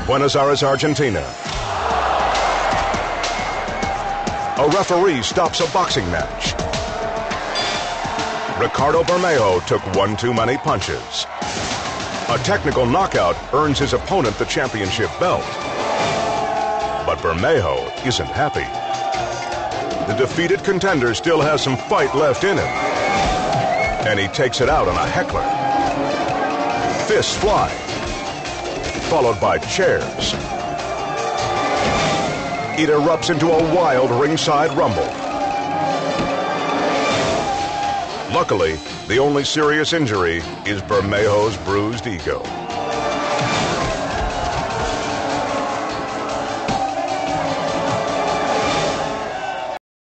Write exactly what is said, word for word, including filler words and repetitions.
Buenos Aires, Argentina. A referee stops a boxing match. Ricardo Bermejo took one too many punches. A technical knockout earns his opponent the championship belt. But Bermejo isn't happy. The defeated contender still has some fight left in him. And he takes it out on a heckler. Fists fly, followed by chairs. It erupts into a wild ringside rumble. Luckily, the only serious injury is Bermejo's bruised ego.